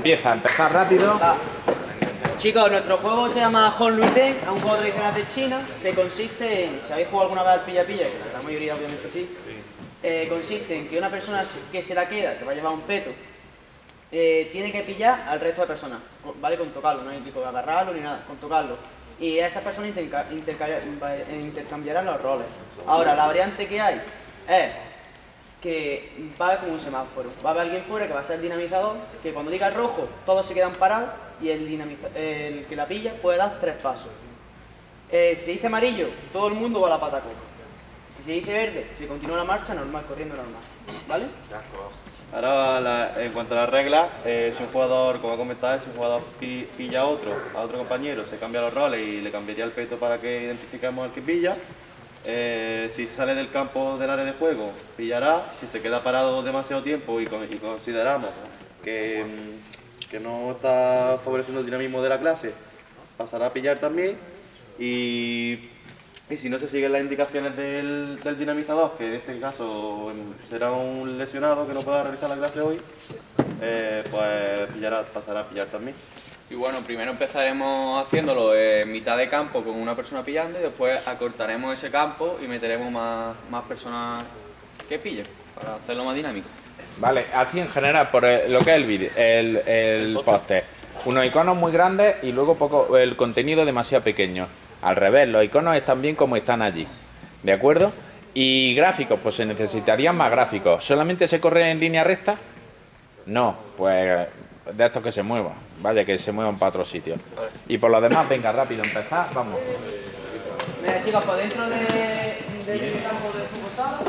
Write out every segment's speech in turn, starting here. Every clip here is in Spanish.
empezar rápido. Chicos, nuestro juego se llama Hong Lui Ten, es un juego tradicional de China que consiste en, si habéis jugado alguna vez al pilla-pilla, que la gran mayoría obviamente sí, consiste en que una persona que se la queda, que va a llevar un peto, tiene que pillar al resto de personas, ¿vale? Con tocarlo, no hay tipo de agarrarlo ni nada, con tocarlo. Y esas personas intercambiarán los roles. Ahora, la variante que hay es que va a haber como un semáforo. Va a haber alguien fuera que va a ser el dinamizador, que cuando diga rojo, todos se quedan parados y el que la pilla puede dar 3 pasos. Si dice amarillo, todo el mundo va a la pata coja. Si se dice verde, se continúa la marcha normal, corriendo normal. ¿Vale? Ahora, en cuanto a las reglas, si un jugador, como he comentado, si un jugador pilla a otro compañero, se cambia los roles y le cambiaría el peto para que identifiquemos al que pilla. Si se sale del campo del área de juego, pillará. Si se queda parado demasiado tiempo y consideramos que no está favoreciendo el dinamismo de la clase, pasará a pillar también. Y si no se siguen las indicaciones del dinamizador, que en este caso será un lesionado que no pueda realizar la clase hoy, pues pasará a pillar también. Y bueno, primero empezaremos haciéndolo en mitad de campo con una persona pillando y después acortaremos ese campo y meteremos más personas que pillen para hacerlo más dinámico. Vale, así en general, por lo que es el póster. Unos iconos muy grandes y luego el contenido demasiado pequeño. Al revés, los iconos están bien como están allí. ¿De acuerdo? Y gráficos, pues se necesitarían más gráficos. ¿Solamente se corre en línea recta? No, pues de estos que se muevan. Vaya, que se muevan para otro sitio. Y por lo demás, venga, rápido, empezar, vamos. Mira, chicos, por dentro del campo de fútbol sala,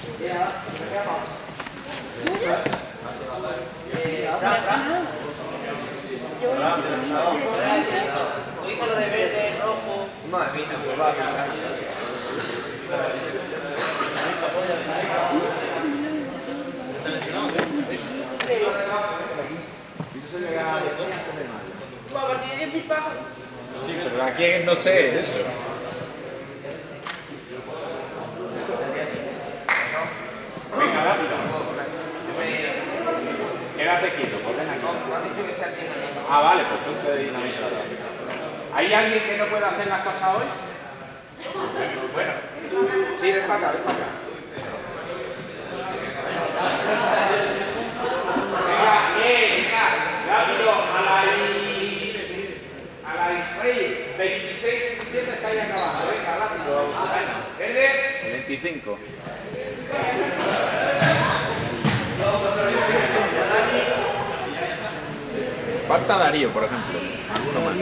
dice lo de verde, rojo. Madre mía, pues va. Sí, pero aquí no sé eso. Venga, rápido. Quédate quieto, pues ven aquí. No han dicho que sea el dinamizador. Ah, vale, pues tú te dinamizador. ¿Hay alguien que no pueda hacer las cosas hoy? Bueno, sí, ven para acá, ven para acá. Venga, rápido, a las 6, 26, 17 está ahí acabando. Venga, rápido. ¿Verde? 25. Falta Darío, por ejemplo. Alguno más.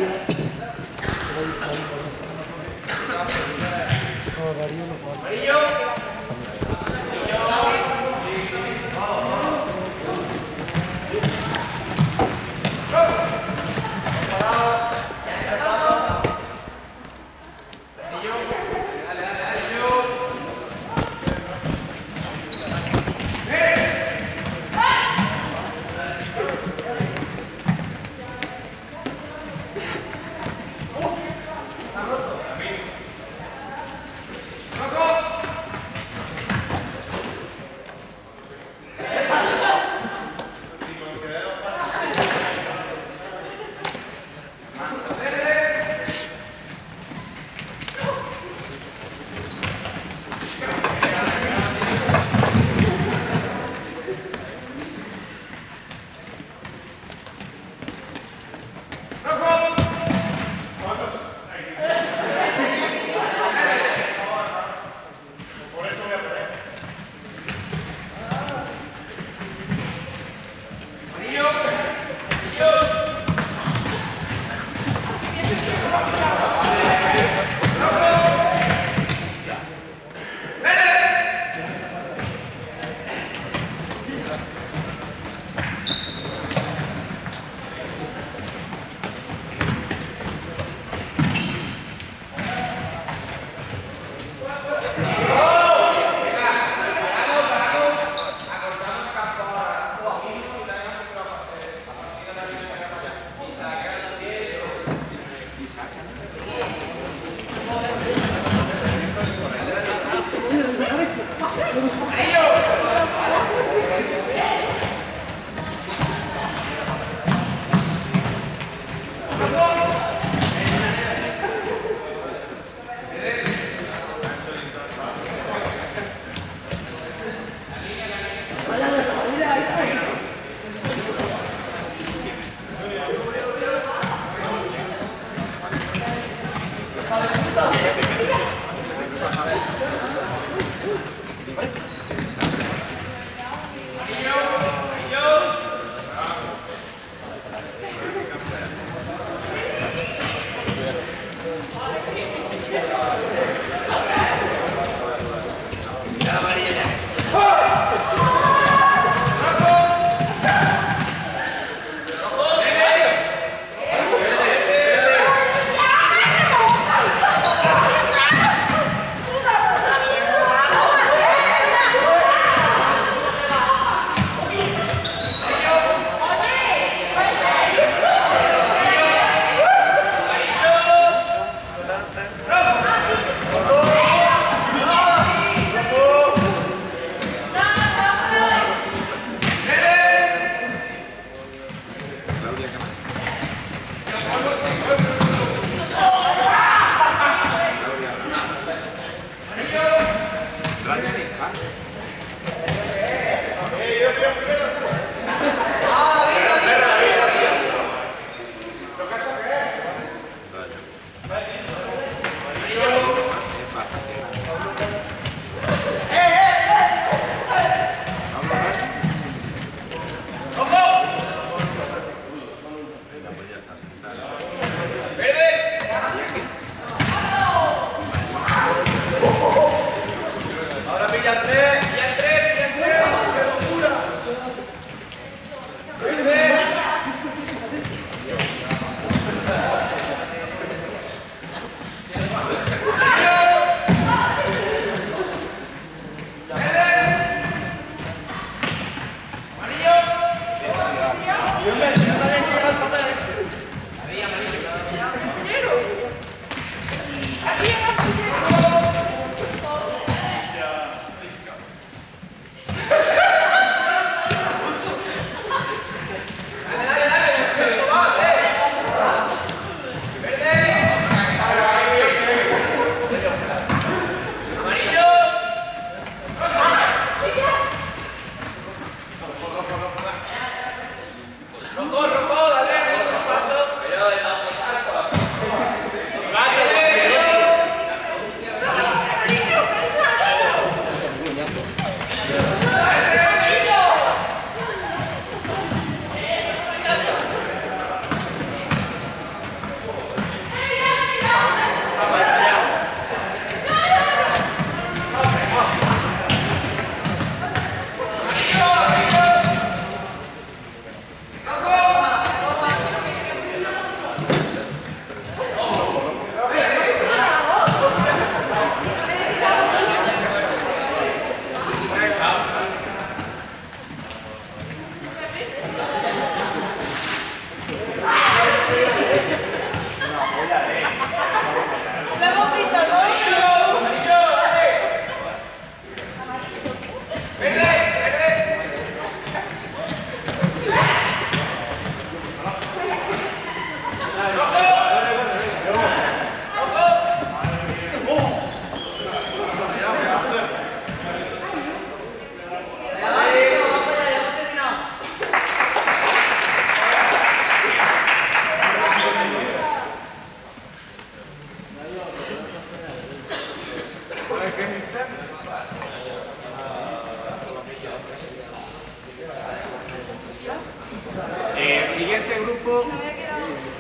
El siguiente grupo